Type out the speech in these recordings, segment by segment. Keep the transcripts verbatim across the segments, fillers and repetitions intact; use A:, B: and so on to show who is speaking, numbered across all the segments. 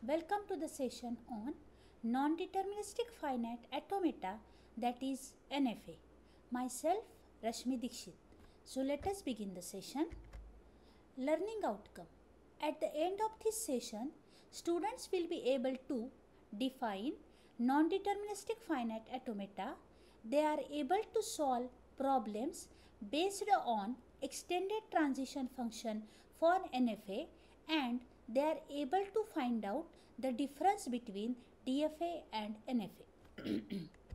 A: Welcome to the session on Non-Deterministic Finite Automata, that is N F A. Myself Rashmi K.Dixit. So let us begin the session. Learning outcome. At the end of this session, students will be able to define non-deterministic finite automata. They are able to solve problems based on extended transition function for N F A, and they are able to find out the difference between D F A and N F A.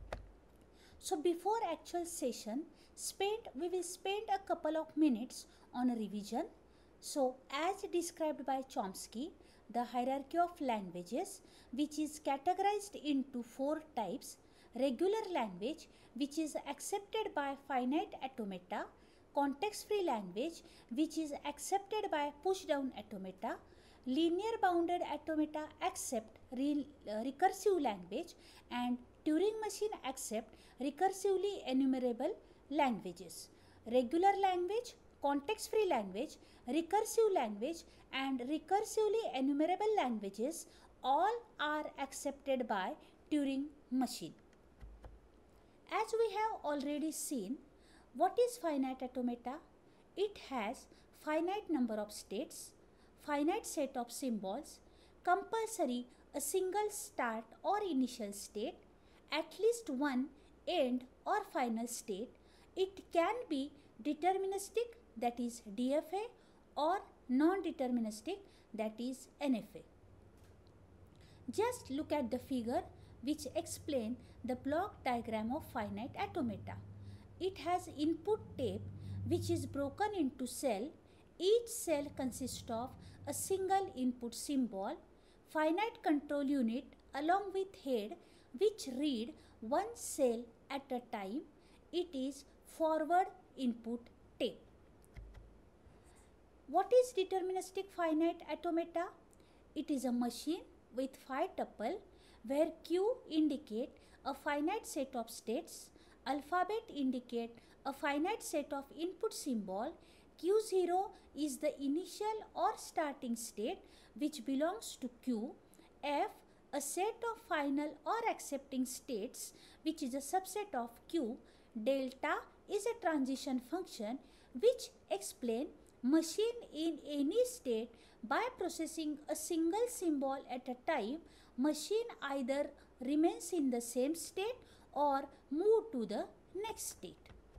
A: So before actual session, spend we will spend a couple of minutes on a revision. So as described by Chomsky, the hierarchy of languages, which is categorized into four types: regular language, which is accepted by finite automata; context-free language, which is accepted by push-down automata; linear bounded automata accept re uh, recursive language; and Turing machine accept recursively enumerable languages. Regular language, context-free language, recursive language and recursively enumerable languages all are accepted by Turing machine. As we have already seen, what is finite automata? It has finite number of states, finite set of symbols, compulsory a single start or initial state, at least one end or final state. It can be deterministic, that is D F A, or non-deterministic, that is N F A. Just look at the figure which explains the block diagram of finite automata. It has input tape which is broken into cell. Each cell consists of a single input symbol, finite control unit along with head which read one cell at a time. It is forward input tape. What is deterministic finite automata? It is a machine with five tuple where Q indicate a finite set of states, alphabet indicate a finite set of input symbol, Q zero is the initial or starting state which belongs to Q, F a set of final or accepting states which is a subset of Q, delta is a transition function which explain machine in any state by processing a single symbol at a time. Machine either remains in the same state or move to the next state.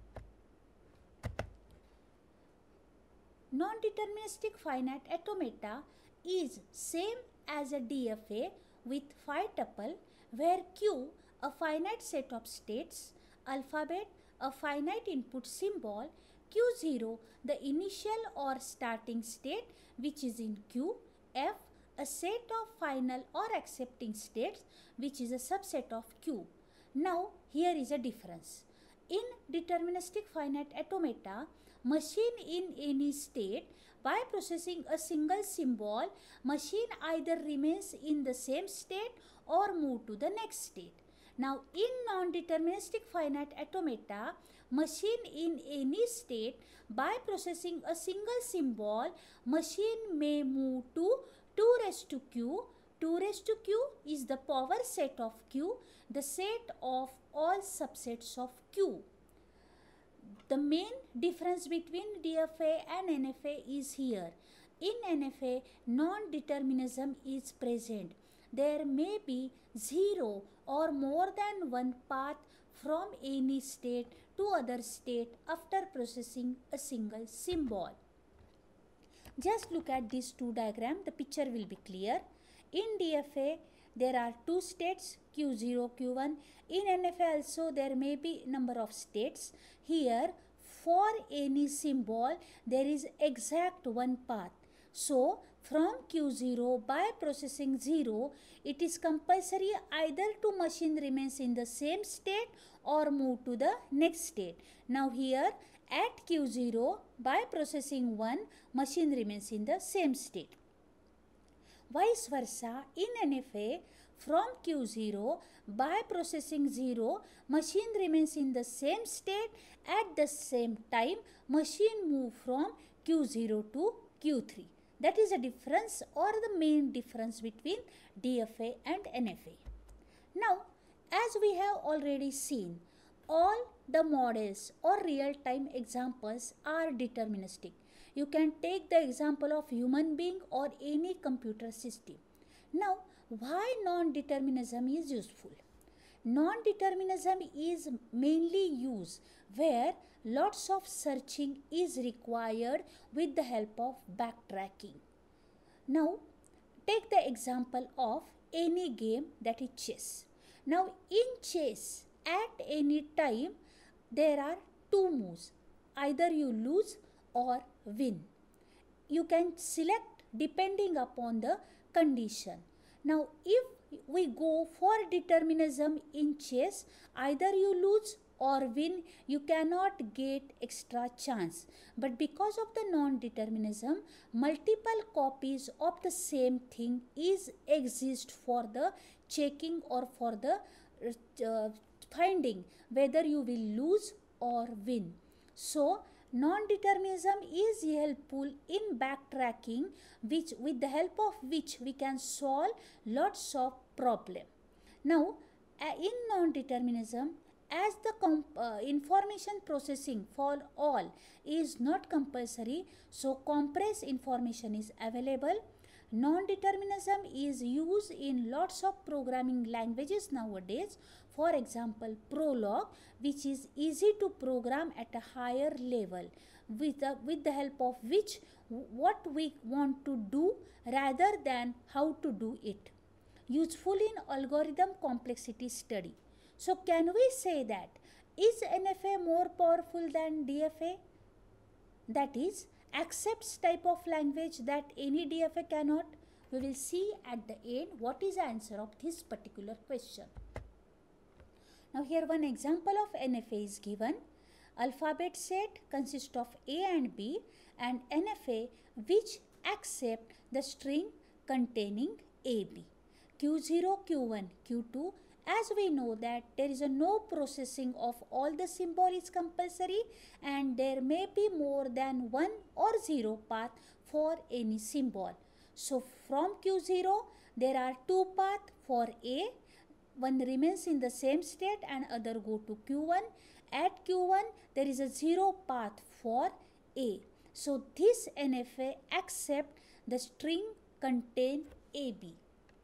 A: Non-deterministic finite automata is same as a D F A with five tuple where Q a finite set of states, alphabet a finite input symbol, Q zero the initial or starting state which is in Q, F a set of final or accepting states which is a subset of Q. Now here is a difference. In deterministic finite automata, machine in any state by processing a single symbol, machine either remains in the same state or move to the next state. Now in non-deterministic finite automata, machine in any state by processing a single symbol, machine may move to two raised to Q. two raised to Q is the power set of Q, the set of all subsets of Q. The main difference between D F A and N F A is here. In N F A, non-determinism is present. There may be zero or more than one path from any state to other state after processing a single symbol. Just look at these two diagrams, the picture will be clear. In D F A, there are two states, Q zero, Q one. In N F A also there may be number of states. Here, for any symbol, there is exact one path. So, from Q zero by processing zero, it is compulsory either to machine remains in the same state or move to the next state. Now here at Q zero by processing one, machine remains in the same state. Vice versa, in N F A, from Q zero by processing zero, machine remains in the same state. At the same time, machine move from Q zero to Q three. That is a difference or the main difference between D F A and N F A. Now, as we have already seen, all the models or real-time examples are deterministic. You can take the example of human being or any computer system. Now, why non-determinism is useful? Non-determinism is mainly used where lots of searching is required with the help of backtracking. Now, take the example of any game, that is chess. Now, in chess, at any time, there are two moves. Either you lose or win. You can select depending upon the condition. Now, if we go for determinism in chess, either you lose or win, you cannot get extra chance. But because of the non-determinism, multiple copies of the same thing is exist for the checking or for the uh, finding whether you will lose or win. So, non-determinism is helpful in backtracking, which with the help of which we can solve lots of problem. Now, uh, in non-determinism, as the uh, information processing for all is not compulsory, so compressed information is available. Non-determinism is used in lots of programming languages nowadays. For example, Prolog, which is easy to program at a higher level with the, with the help of which what we want to do rather than how to do it. Useful in algorithm complexity study. So, can we say that is N F A more powerful than D F A? That is, accepts type of language that any D F A cannot? We will see at the end what is the answer of this particular question. Now, here one example of N F A is given. Alphabet set consists of A and B, and N F A which accept the string containing A B. Q zero, Q one, Q two. As we know that there is a no processing of all the symbol is compulsory, and there may be more than one or zero path for any symbol. So, from Q zero there are two paths for A. One remains in the same state and other go to Q one. At Q one there is a zero path for A. So, this N F A accept the string contain A B.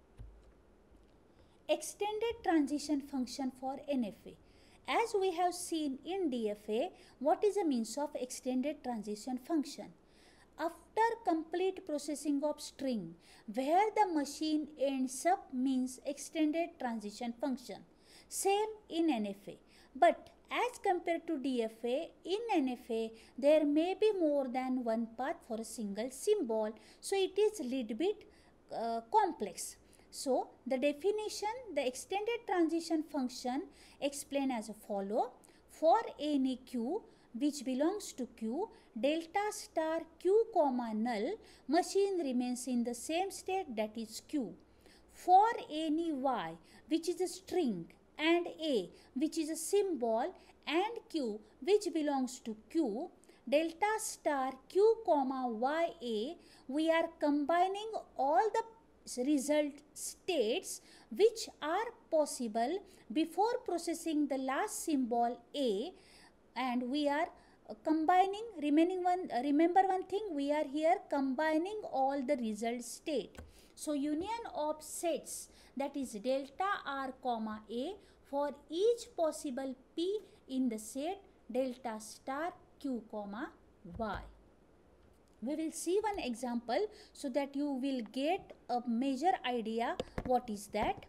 A: Extended transition function for N F A. As we have seen in D F A, what is the means of extended transition function? After complete processing of string, where the machine ends up means extended transition function. Same in N F A. But as compared to D F A, in N F A, there may be more than one path for a single symbol. So, it is little bit uh, complex. So, the definition, the extended transition function explained as follow. For any Q which belongs to Q, delta star Q comma null, machine remains in the same state, that is Q. For any Y which is a string and A which is a symbol and Q which belongs to Q, delta star Q comma Y A, we are combining all the result states which are possible before processing the last symbol A, and we are uh, combining remaining one uh, remember one thing, we are here combining all the result state. So, union of sets, that is delta R comma A for each possible P in the set delta star Q comma Y. We will see one example so that you will get a major idea what is that.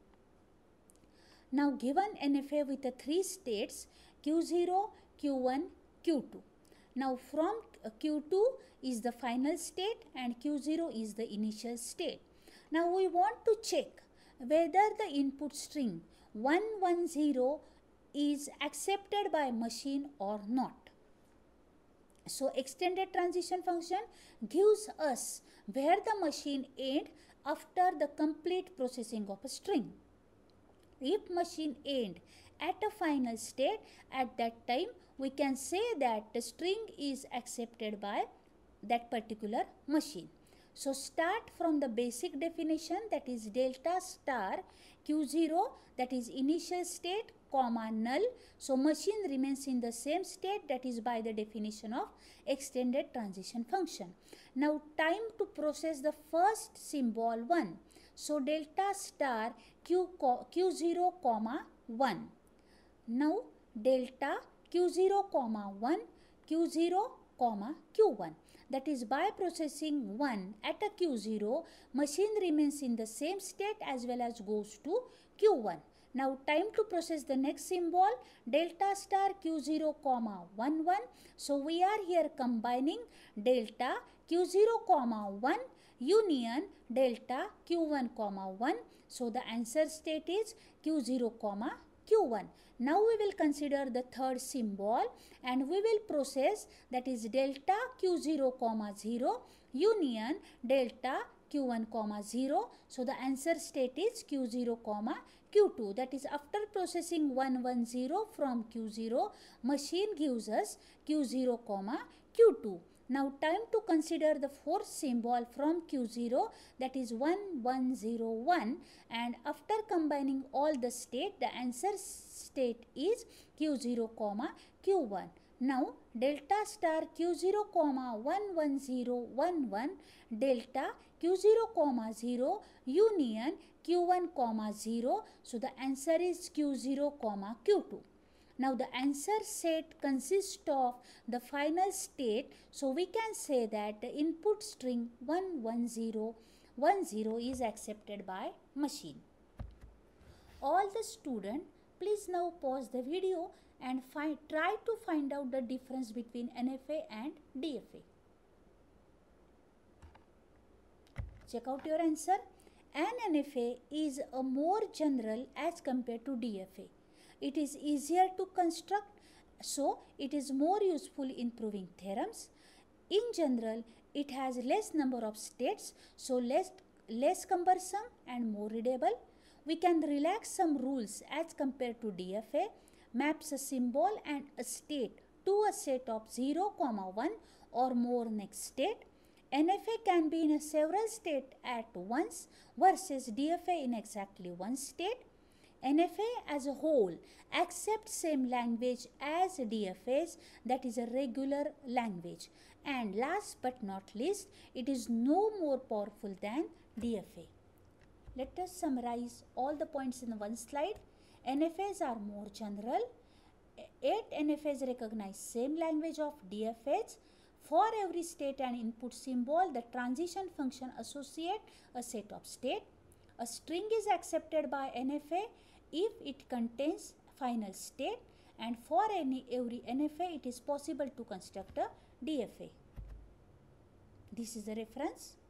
A: Now, given N F A with the three states Q zero, Q one, Q two. Now, from Q two is the final state and Q zero is the initial state. Now, we want to check whether the input string one one zero is accepted by machine or not. So, extended transition function gives us where the machine end after the complete processing of a string. If machine end at a final state, at that time we can say that the string is accepted by that particular machine. So start from the basic definition, that is delta star q zero, that is initial state, comma null. So machine remains in the same state, that is by the definition of extended transition function. Now time to process the first symbol one. So delta star q, q zero comma one. Now delta q zero comma one, q zero comma q one. That is by processing one at a q zero, machine remains in the same state as well as goes to q one. Now time to process the next symbol, delta star q zero comma one one. So we are here combining delta q zero comma one union delta q one comma one. So the answer state is q zero comma q one. Now we will consider the third symbol and we will process, that is delta q zero comma zero union delta q one comma zero. So the answer state is q zero comma q two. That is after processing one one zero from q zero, machine gives us q zero comma q two. Now time to consider the fourth symbol from q zero, that is one one zero one, and after combining all the state, the answer state is q zero comma q one. Now delta star q zero comma one one zero one one delta q zero comma zero union q one comma zero. So the answer is q zero comma q two. Now the answer set consists of the final state. So we can say that the input string one one zero one zero is accepted by machine. All the students, please now pause the video and find, try to find out the difference between N F A and D F A. Check out your answer. An N F A is a more general as compared to D F A. It is easier to construct, so it is more useful in proving theorems. In general, it has less number of states, so less, less cumbersome and more readable. We can relax some rules as compared to D F A, maps a symbol and a state to a set of zero, one or more next state. N F A can be in a several states at once versus D F A in exactly one state. N F A as a whole accepts same language as D F As, that is a regular language. And last but not least, it is no more powerful than D F A. Let us summarize all the points in one slide. N F As are more general. Eight N F As recognize same language of D F As. For every state and input symbol, the transition function associates a set of state. A string is accepted by N F A if it contains final state, and for any every N F A it is possible to construct a D F A. This is the reference.